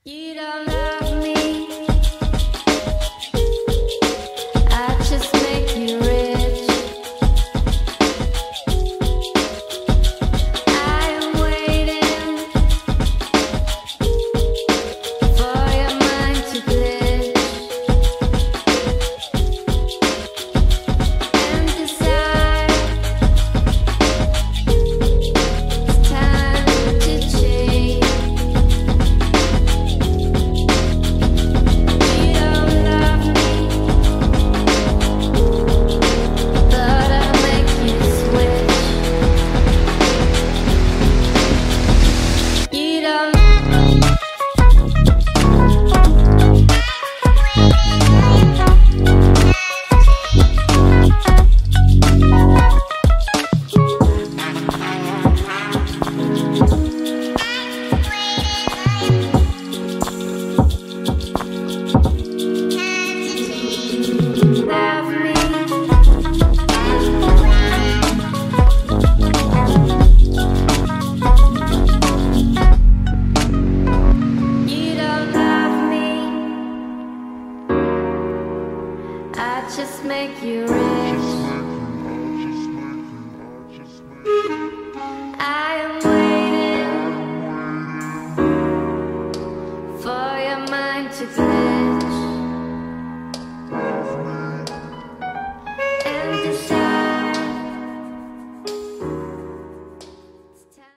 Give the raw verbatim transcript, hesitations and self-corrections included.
You don't love me, I just make you rich. I am waiting for your mind to glitch and decide it's time to change. You don't love me, but I'll make you switch. You don't. Love me, you don't love me, I just make you rich. I am waiting for your mind to glitch